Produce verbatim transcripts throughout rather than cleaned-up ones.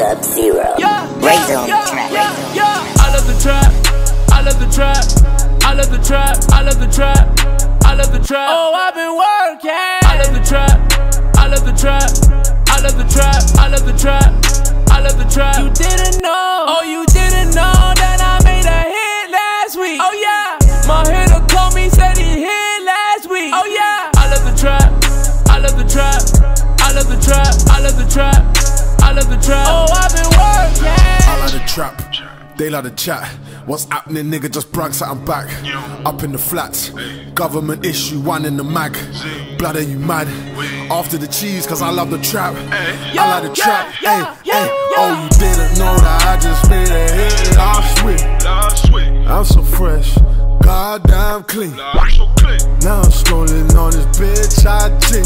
Sub-Zero. Yeah, Razor on yeah, the track. Yeah, yeah. I love the trap. I love the trap. I love the trap. I love the trap. I love the trap. Oh, I've been working. I love the trap. I love the trap. I love the trap. I love the trap. I love the trap. You didn't know. Oh, you didn't know that I made a hit last week. Oh yeah. My hitter called me, said he hit last week. Oh yeah. I love the trap. I love the trap. I love the trap. I love the trap. I love the trap. Oh, I've been working. I like the trap. They like the chat. What's happening, nigga? Just brag something back. Up in the flats. Government issue, one in the mag. Blood, are you mad? After the cheese, cause I love the trap. I like the trap. Hey, hey. Oh, you didn't know that I just made a hit last week. I'm so fresh. Goddamn clean. Now I'm scrolling on this bitch I G.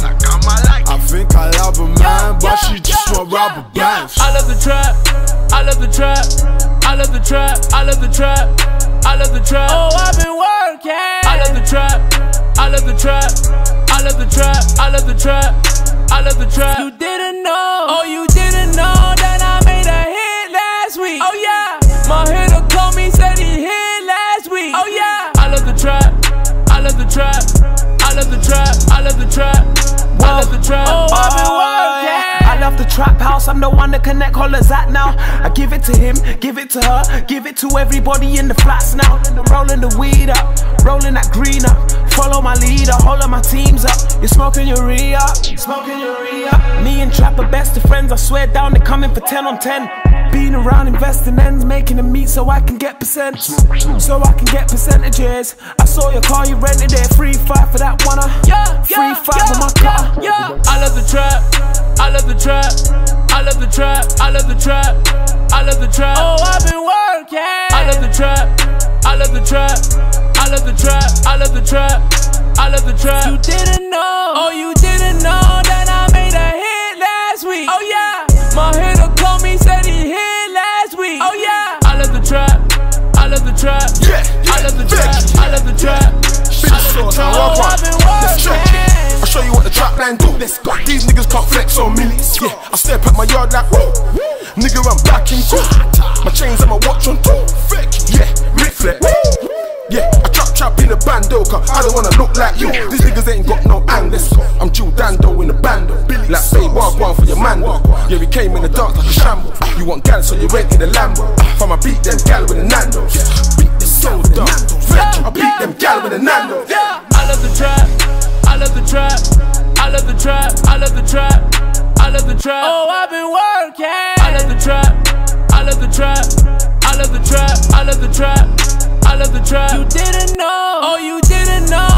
I think I love a man, but she just want rubber bands. I love the trap. I love the trap. I love the trap. I love the trap. I love the trap. Oh, I've been working. I love the trap. I love the trap. I love the trap. I love the trap. I love the trap. You didn't know. Oh, you didn't know that I made a hit last week. Oh yeah. My hitter called me, said he hit last week. Oh yeah. I love the trap. I love the trap. I love the trap. I love the trap. I love the trap. Oh, I've been working. I love the trap house, I'm the one that connect hollers at now. I give it to him, give it to her, give it to everybody in the flats now. Rolling the weed up, rolling that green up. Follow my leader, hold my teams up. You're smoking your re-up, smoking your re-up. Me and Trap are best of friends, I swear down they're coming for ten on ten. Being around investing ends, making them meet so I can get percents, so I can get percentages. I saw your car, you rented it, free five for that one. Yeah, free yeah, five yeah, for my car. Yeah, yeah. I love the trap. I love the trap. I love the trap. I love the trap. I love the trap. Oh, I've been working. I love the trap. I love the trap. I love the trap. I love the trap. I love the trap. You didn't know. Oh, you didn't know that I made a hit last week. Oh yeah. My hitter called me, said he hit last week. Oh yeah. I love the trap. I love the trap. Yeah, yeah, I love the trap. I love the trap. I love the trap. Oh, I've been working. I'll show you what the trap line do. Let's go. These niggas can't flex on millies. Yeah, I step at my yard like whoa. Nigga, I'm back in cool. My chains and my watch on two. Yeah, reflex. Yeah, I trap trap in a bando, cause I don't wanna look like you. These niggas ain't got no angles. I'm Jill Dando in the bando. Like say walk one for your man. Yeah, we came in the dark like a shamble. You want gal, so you went in the Lambo. From I beat them gal with the Nandos. Beat the so dumb. I beat them gal with the Nandos. I love the trap. I love the trap. I love the trap. I love the trap. I love the trap. Oh, I've been working. I love the trap. I love the trap. I love the trap. I love the trap. I love the trap. You didn't know. Oh, you didn't know